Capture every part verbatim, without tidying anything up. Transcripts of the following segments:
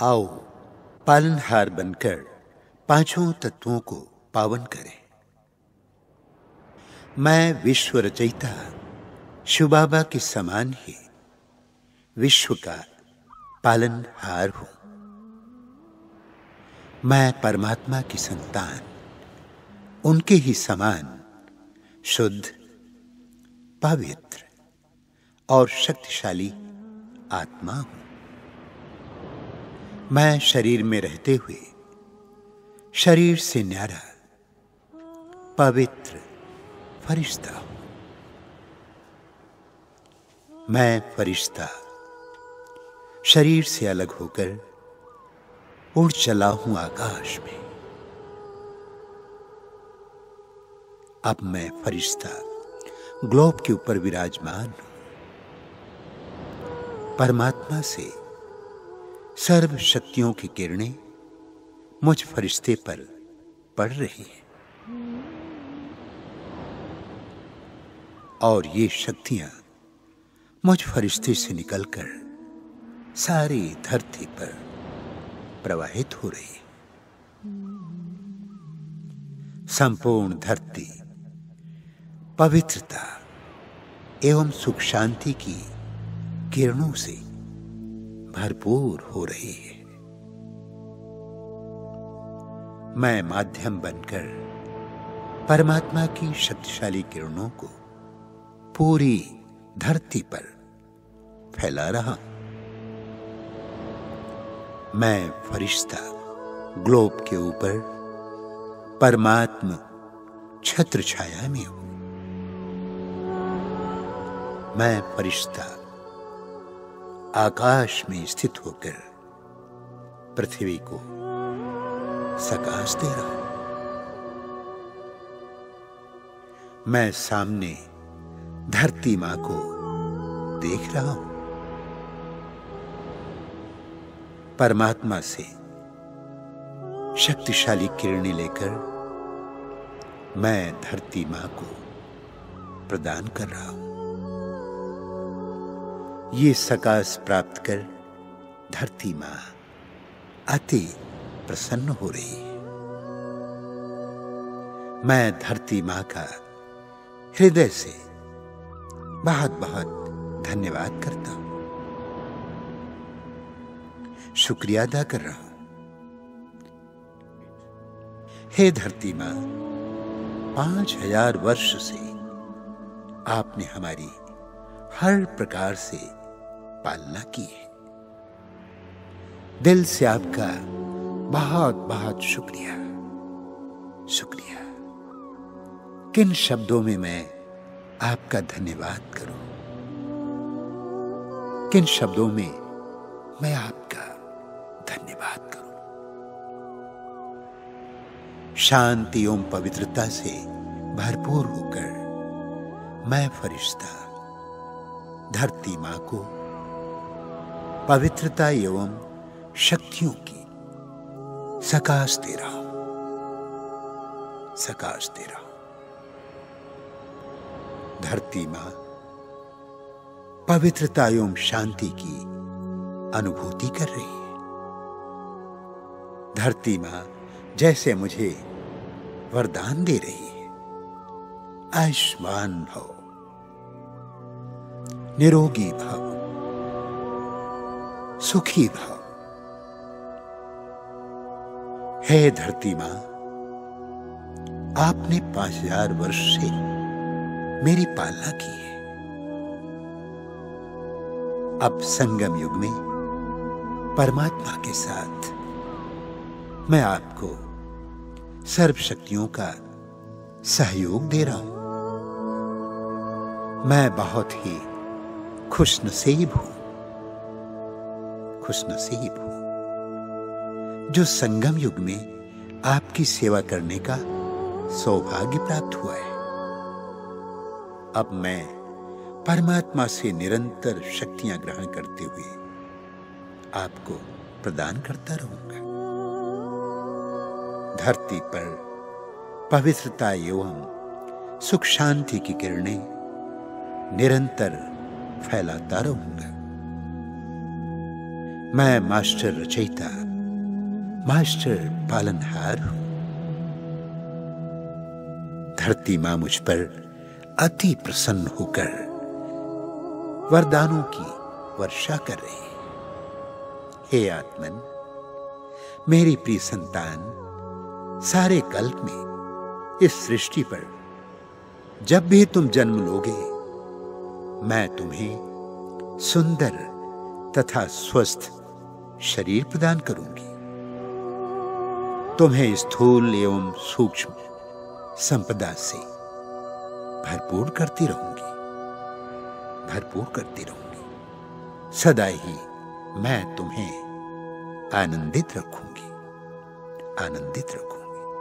आओ पालनहार बनकर पांचों तत्वों को पावन करें। मैं विश्व रचयिता शिव बाबा के समान ही विश्व का पालनहार हूं। मैं परमात्मा की संतान, उनके ही समान शुद्ध, पवित्र और शक्तिशाली आत्मा हूं। मैं शरीर में रहते हुए शरीर से न्यारा पवित्र फरिश्ता हूं। मैं फरिश्ता शरीर से अलग होकर उड़ चला हूं आकाश में। अब मैं फरिश्ता ग्लोब के ऊपर विराजमान हूं। परमात्मा से सर्व शक्तियों की किरणें मुझ फरिश्ते पर पड़ रही हैं और ये शक्तियां मुझ फरिश्ते से निकलकर सारी धरती पर प्रवाहित हो रही है। संपूर्ण धरती पवित्रता एवं सुख शांति की किरणों से भरपूर हो रही है। मैं माध्यम बनकर परमात्मा की शक्तिशाली किरणों को पूरी धरती पर फैला रहा हूं। मैं फरिश्ता ग्लोब के ऊपर परमात्मा छत्र छाया में हूं। मैं फरिश्ता आकाश में स्थित होकर पृथ्वी को सकाश दे रहा हूं। मैं सामने धरती मां को देख रहा हूं। परमात्मा से शक्तिशाली किरणें लेकर मैं धरती मां को प्रदान कर रहा हूं। ये सकाश प्राप्त कर धरती मां अति प्रसन्न हो रही है। मैं धरती मां का हृदय से बहुत बहुत धन्यवाद करता हूं, शुक्रिया अदा कर रहा हूं। हे धरती मां, पांच हजार वर्ष से आपने हमारी हर प्रकार से पालना की है। दिल से आपका बहुत बहुत शुक्रिया शुक्रिया। किन शब्दों में मैं आपका धन्यवाद करूं, किन शब्दों में मैं आपका धन्यवाद करूं। शांति एवं पवित्रता से भरपूर होकर मैं फरिश्ता धरती मां को पवित्रता एवं शक्तियों की सकाश दे रहा हूं, सकाश दे रहा हूं। धरती मां पवित्रता एवं शांति की अनुभूति कर रही है। धरती मां जैसे मुझे वरदान दे रही है, आयुष्मान भव, निरोगी भव, सुखी भव। हे धरती मां, आपने पांच हजार वर्ष से मेरी पालना की है। अब संगम युग में परमात्मा के साथ मैं आपको सर्व शक्तियों का सहयोग दे रहा हूं। मैं बहुत ही खुशनसीब हूं, खुशनसीब हूं जो संगम युग में आपकी सेवा करने का सौभाग्य प्राप्त हुआ है। अब मैं परमात्मा से निरंतर शक्तियां ग्रहण करते हुए आपको प्रदान करता रहूंगा। धरती पर पवित्रता एवं सुख शांति की किरणें निरंतर फैलाता रहूंगा। मैं मास्टर रचयिता, मास्टर पालनहार हूं। धरती मां मुझ पर अति प्रसन्न होकर वरदानों की वर्षा कर रही है। हे आत्मन, मेरी प्रिय संतान, सारे कल्प में इस सृष्टि पर जब भी तुम जन्म लोगे, मैं तुम्हें सुंदर तथा स्वस्थ शरीर प्रदान करूंगी। तुम्हें स्थूल एवं सूक्ष्म संपदा से भरपूर करती रहूंगी, भरपूर करती रहूंगी। सदा ही मैं तुम्हें आनंदित रखूंगी, आनंदित रखूंगी।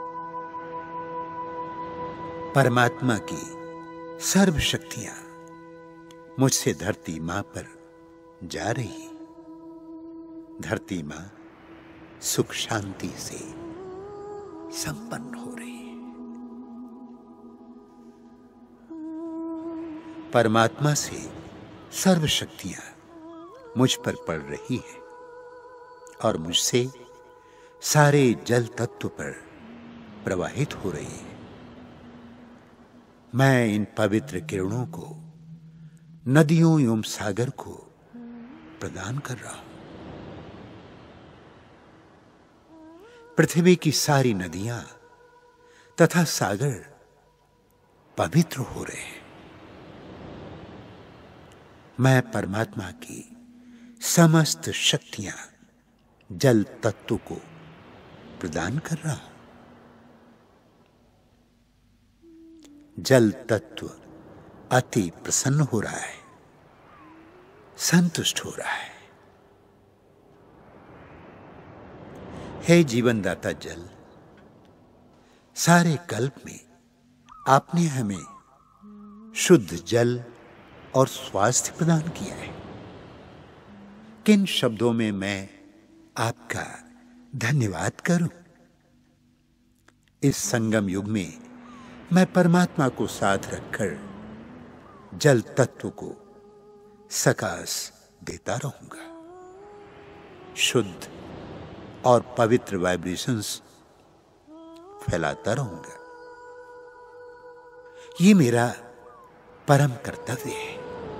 परमात्मा की सर्व शक्तियां मुझसे धरती मां पर जा रही। धरती मां सुख शांति से संपन्न हो रही है। परमात्मा से सर्व शक्तियां मुझ पर पड़ रही है और मुझसे सारे जल तत्व पर प्रवाहित हो रही है। मैं इन पवित्र किरणों को नदियों एवं सागर को प्रदान कर रहा हूं। पृथ्वी की सारी नदियां तथा सागर पवित्र हो रहे हैं। मैं परमात्मा की समस्त शक्तियां जल तत्व को प्रदान कर रहा हूं। जल तत्व अति प्रसन्न हो रहा है, संतुष्ट हो रहा है। हे जीवनदाता जल, सारे कल्प में आपने हमें शुद्ध जल और स्वास्थ्य प्रदान किया है। किन शब्दों में मैं आपका धन्यवाद करूं? इस संगम युग में मैं परमात्मा को साथ रखकर जल तत्व को सकाश देता रहूंगा। शुद्ध और पवित्र वाइब्रेशंस फैलाता रहूंगा। ये मेरा परम कर्तव्य है।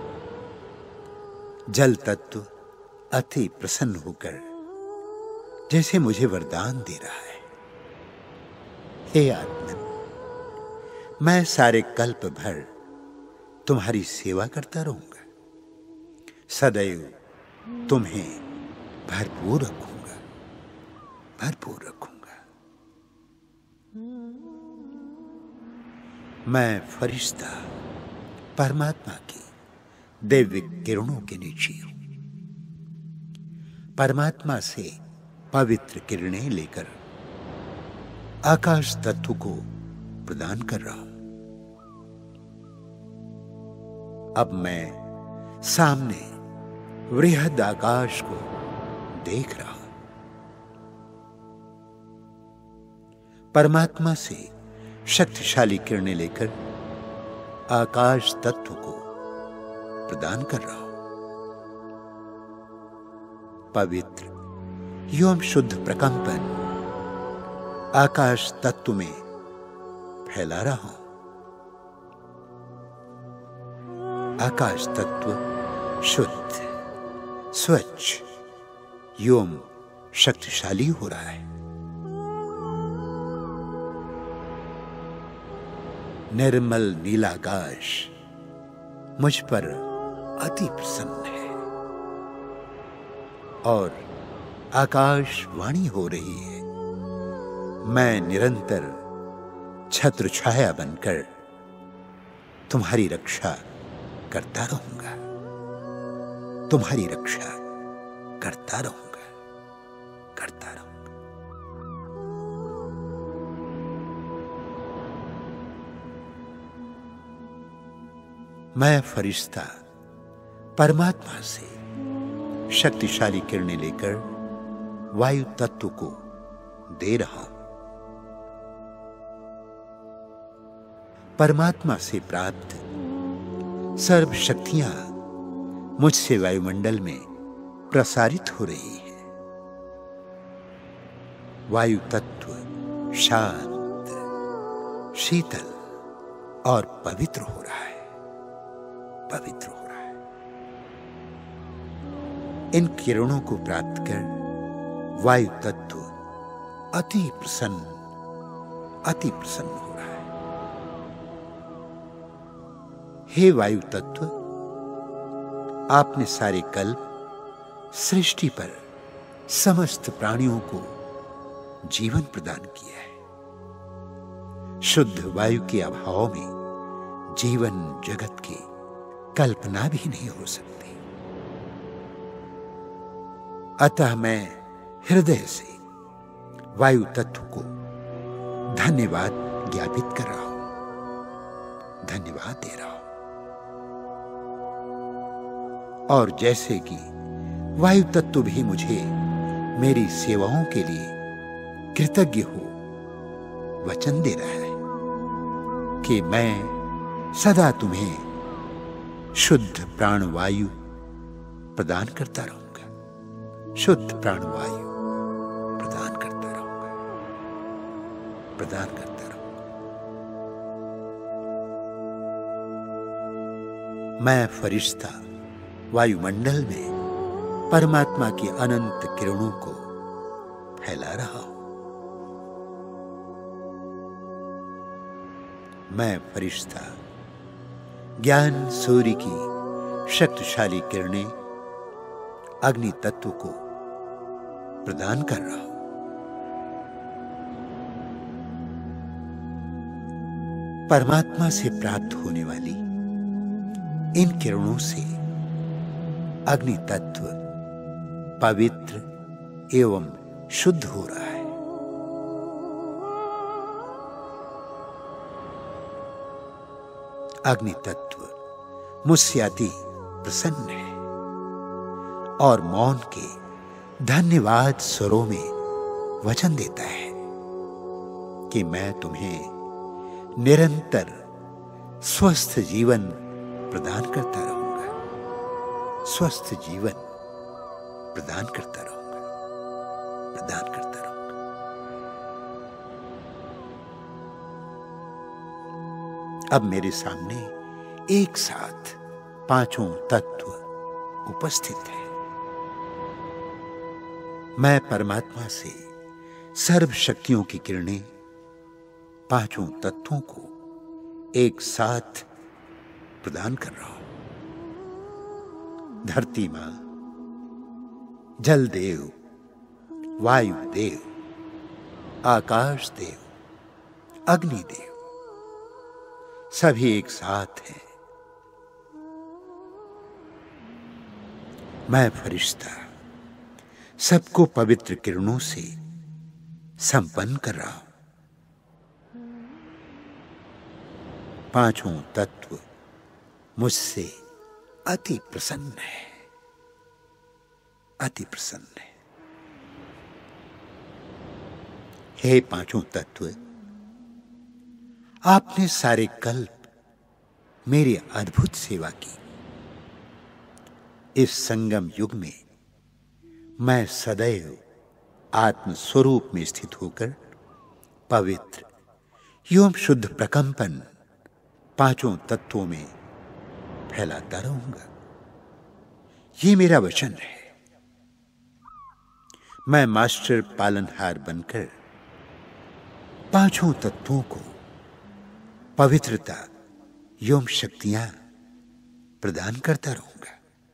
जल तत्व अति प्रसन्न होकर जैसे मुझे वरदान दे रहा है। हे आत्मन, मैं सारे कल्प भर तुम्हारी सेवा करता रहूंगा। सदैव तुम्हें भरपूर रखूंगा, भरपूर रखूंगा। मैं फरिश्ता परमात्मा की दिव्य किरणों के नीचे हूं। परमात्मा से पवित्र किरणें लेकर आकाश तत्व को प्रदान कर रहा हूं। अब मैं सामने वृहद आकाश को देख रहा हूं। परमात्मा से शक्तिशाली किरणें लेकर आकाश तत्व को प्रदान कर रहा हूं। पवित्र एवं शुद्ध प्रकंपन आकाश तत्व में फैला रहा हूं। आकाश तत्व शुद्ध, स्वच्छ एवं शक्तिशाली हो रहा है। निर्मल नीलाकाश मुझ पर अति प्रसन्न है और आकाशवाणी हो रही है। मैं निरंतर छत्र छाया बनकर तुम्हारी रक्षा करता रहूंगा, तुम्हारी रक्षा करता रहूंगा, करता रहूंगा। मैं फरिश्ता परमात्मा से शक्तिशाली किरणें लेकर वायु तत्व को दे रहा हूं। परमात्मा से प्राप्त सर्व शक्तियां मुझसे वायुमंडल में प्रसारित हो रही है। वायु तत्व शांत, शीतल और पवित्र हो रहा है, पवित्र हो रहा है। इन किरणों को प्राप्त कर वायु तत्व अति प्रसन्न, अति प्रसन्न हो रहा है। हे वायु तत्व, आपने सारे कल्प सृष्टि पर समस्त प्राणियों को जीवन प्रदान किया है। शुद्ध वायु के अभाव में जीवन जगत की कल्पना भी नहीं हो सकती। अतः मैं हृदय से वायु तत्व को धन्यवाद ज्ञापित कर रहा हूं, धन्यवाद दे रहा हूं। और जैसे कि वायु तत्व भी मुझे मेरी सेवाओं के लिए कृतज्ञ हो वचन दे रहा है कि मैं सदा तुम्हें शुद्ध प्राणवायु प्रदान करता रहूंगा, शुद्ध प्राणवायु प्रदान करता रहूंगा, प्रदान करता रहूंगा। मैं फरिश्ता वायुमंडल में परमात्मा की अनंत किरणों को फैला रहा हूं। मैं फरिश्ता ज्ञान सूर्य की शक्तिशाली किरणें अग्नि तत्व को प्रदान कर रहा हूं। परमात्मा से प्राप्त होने वाली इन किरणों से अग्नि तत्व पवित्र एवं शुद्ध हो रहा है। अग्नि तत्व मुझसे अति प्रसन्न है और मौन के धन्यवाद स्वरों में वचन देता है कि मैं तुम्हें निरंतर स्वस्थ जीवन प्रदान करता रहूंगा, स्वस्थ जीवन प्रदान करता रहूंगा, प्रदान करता रहूंगा। अब मेरे सामने एक साथ पांचों तत्व उपस्थित हैं। मैं परमात्मा से सर्व शक्तियों की किरणें पांचों तत्वों को एक साथ प्रदान कर रहा हूं। धरती मां, जल देव, वायु देव, आकाश देव, अग्नि देव सभी एक साथ हैं। मैं फरिश्ता सबको पवित्र किरणों से संपन्न कर रहा हूं। पांचों तत्व मुझसे अति प्रसन्न है, अति प्रसन्न है। हे पांचों तत्व, आपने सारे कल्प मेरी अद्भुत सेवा की। इस संगम युग में मैं सदैव आत्म स्वरूप में स्थित होकर पवित्र एवं शुद्ध प्रकंपन पांचों तत्वों में फैलाता रहूंगा। ये मेरा वचन है। मैं मास्टर पालनहार बनकर पांचों तत्वों को पवित्रता एवं शक्तियां प्रदान करता रहूंगा।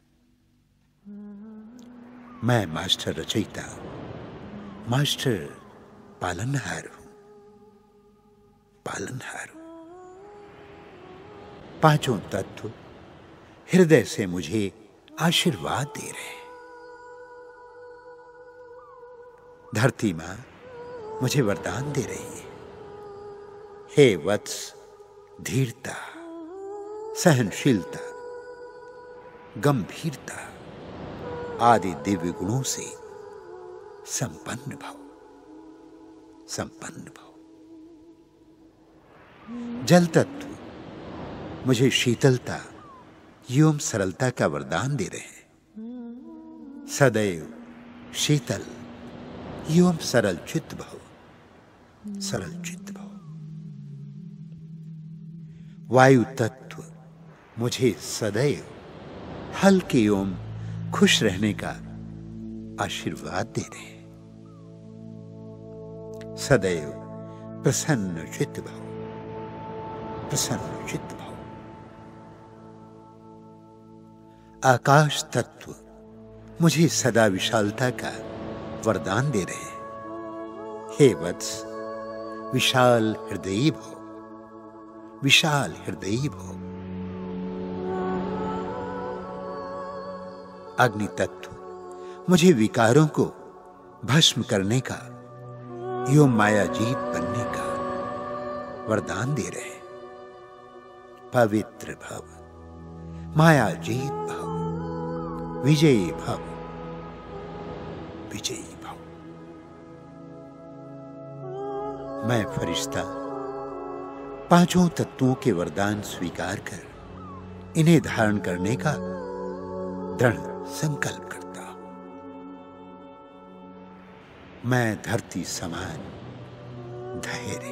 मैं मास्टर रचयिता, मास्टर पालनहार हूं, पालनहार हूं। पांचों तत्व हृदय से मुझे आशीर्वाद दे रहे हैं। धरती मां मुझे वरदान दे रही है। हे वत्स, धीरता, सहनशीलता, गंभीरता आदि दिव्य गुणों से संपन्न भव, संपन्न भव। जल तत्व मुझे शीतलता एवं सरलता का वरदान दे रहे हैं। सदैव शीतल एवं सरल चित्त भव, सरल चित्त भव। वायु तत्व मुझे सदैव हल्के एवं खुश रहने का आशीर्वाद दे रहे हैं। सदैव प्रसन्न चित्त भव, प्रसन्न चित्त भव। आकाश तत्व मुझे सदा विशालता का वरदान दे रहे हैं। हे वत्स, विशाल हृदयी भव, विशाल हृदयी भव। अग्नि तत्व मुझे विकारों को भस्म करने का एवं मायाजीत बनने का वरदान दे रहे हैं। पवित्र भव, मायाजीत भव, विजयी भव, विजयी भव। मैं फरिश्ता पांचों तत्वों के वरदान स्वीकार कर इन्हें धारण करने का दृढ़ संकल्प करता हूं। मैं धरती समान धैर्य,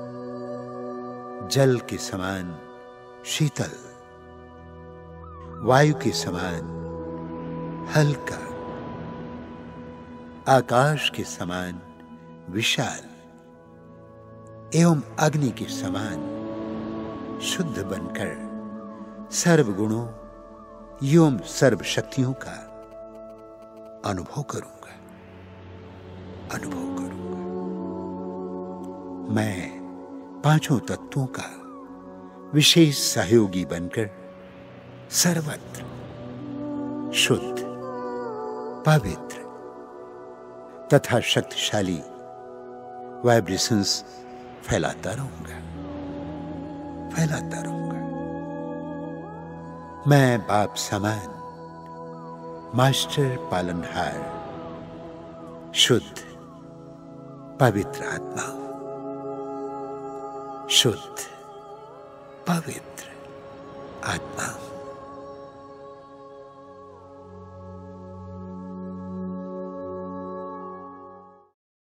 जल के समान शीतल, वायु के समान हल्का, आकाश के समान विशाल एवं अग्नि के समान शुद्ध बनकर सर्व गुणों एवं सर्व शक्तियों का अनुभव करूंगा, अनुभव करूंगा। मैं पांचों तत्वों का विशेष सहयोगी बनकर सर्वत्र शुद्ध, पवित्र तथा शक्तिशाली वाइब्रेशंस फैलाता रहूंगा, फैलाता रहूंगा। मैं बाप समान मास्टर पालनहार शुद्ध पवित्र आत्मा हूं, शुद्ध पवित्र आत्मा हूं।